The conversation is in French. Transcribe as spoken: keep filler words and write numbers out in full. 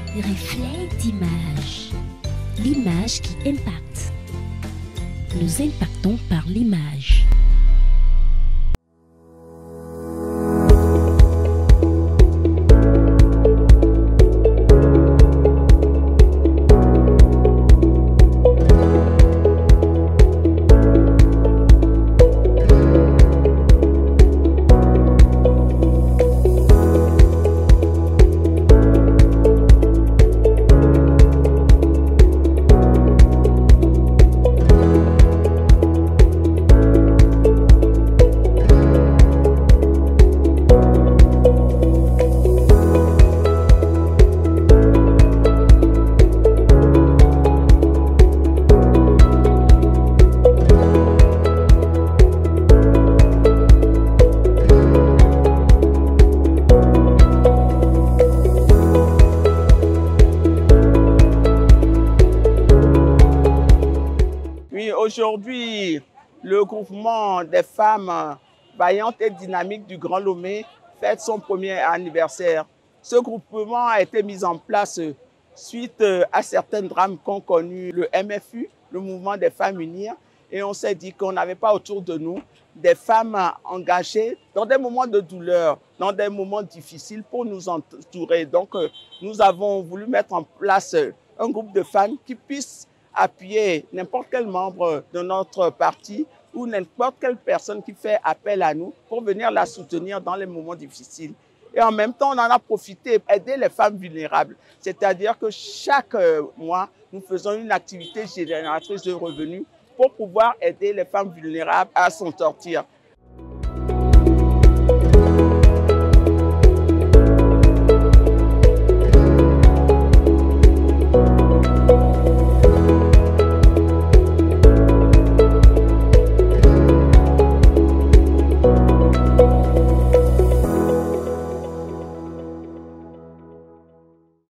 reflet d'image. L'image qui impacte. Nous impactons par l'image. Aujourd'hui, le groupement des femmes vaillantes et dynamiques du Grand Lomé fête son premier anniversaire. Ce groupement a été mis en place suite à certains drames qu'ont connus le M F U, le Mouvement des Femmes Unies, et on s'est dit qu'on n'avait pas autour de nous des femmes engagées dans des moments de douleur, dans des moments difficiles pour nous entourer. Donc, nous avons voulu mettre en place un groupe de femmes qui puissent appuyer n'importe quel membre de notre parti ou n'importe quelle personne qui fait appel à nous pour venir la soutenir dans les moments difficiles. Et en même temps, on en a profité pour aider les femmes vulnérables. C'est-à-dire que chaque mois, nous faisons une activité génératrice de revenus pour pouvoir aider les femmes vulnérables à s'en sortir.